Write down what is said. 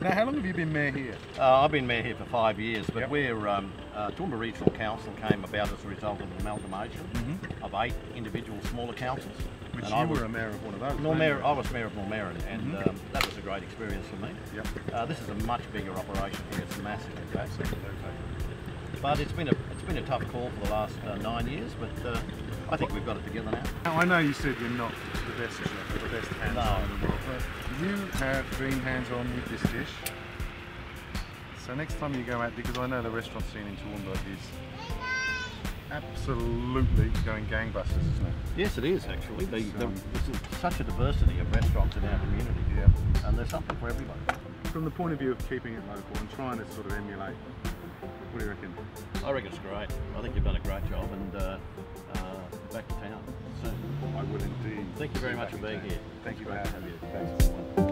Now, how long have you been mayor here? I've been mayor here for 5 years, but Yep. we're Toowoomba Regional Council came about as a result of an amalgamation of 8 individual smaller councils. Which And you I was were a mayor of one of those. Normair, I was mayor of Normarin, and that was a great experience for me. Yep. This is a much bigger operation here. It's massive, in fact. Absolutely. But it's been a tough call for the last 9 years, but I think we've got it together now. Now, I know you said you're not the best chef or the best hands-on in the world, but you have been hands-on with this dish. So next time you go out, because I know the restaurant scene in Toowoomba is absolutely going gangbusters, isn't it? Yes, it is actually. There's such a diversity of restaurants in our community, Yeah. and there's something for everybody. From the point of view of keeping it local and trying to sort of emulate, what do you reckon? I reckon it's great. I think you've done a great job, and back to town soon. I will indeed. Thank you very much for being here. Thank you for Great to having have me. you.